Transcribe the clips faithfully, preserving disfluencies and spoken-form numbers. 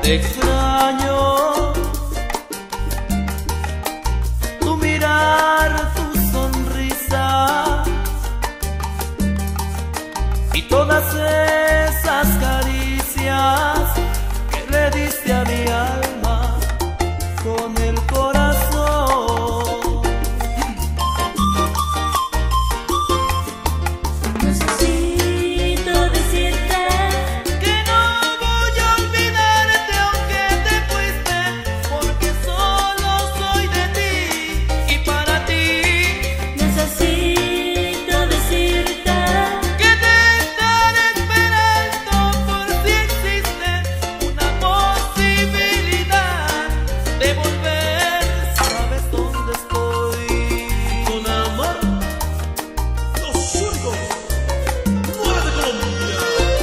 te extraño, tu mirar, tu sonrisa y todas esas caricias que le diste a mi alma con el corazón. Necesito decirte que no voy a olvidarte aunque te fuiste, porque solo soy de ti y para ti. Necesito decirte Que te estaré esperando por si existe una posibilidad de volver. Sabes dónde estoy. Con amor, los únicos nueve de Colombia.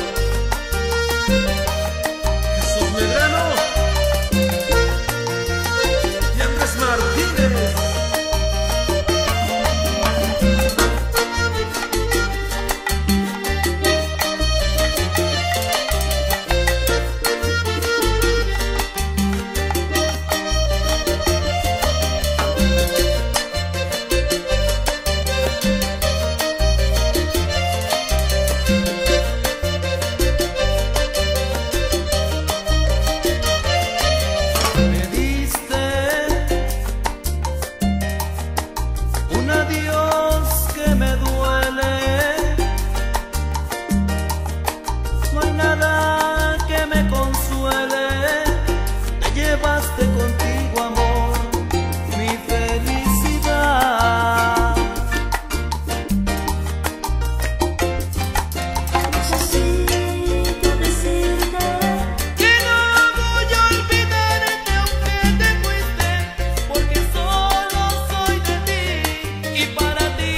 Jesús Medrano y Andrés Martínez. Me diste un adiós que me duele. No hay nada que me consuele. Te llevaste contigo, amor, mi felicidad. Necesito decirte Que no voy a olvidarte aunque te fuiste, porque solo soy de ti y para ti.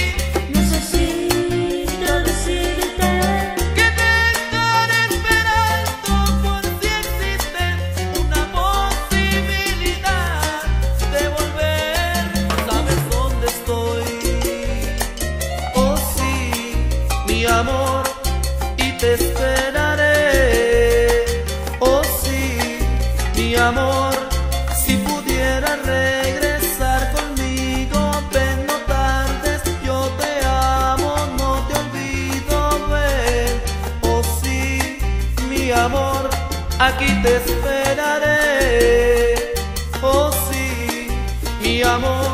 Necesito decirte Que te estaré esperando por si existe una posibilidad de volver. Sabes dónde estoy. Oh sí, mi amor, y te esperaré. Oh sí, mi amor, si pudieras regresar conmigo, ven, no tardes, yo te amo, no te olvido, ven. Oh sí, mi amor, aquí te esperaré. Oh sí, mi amor.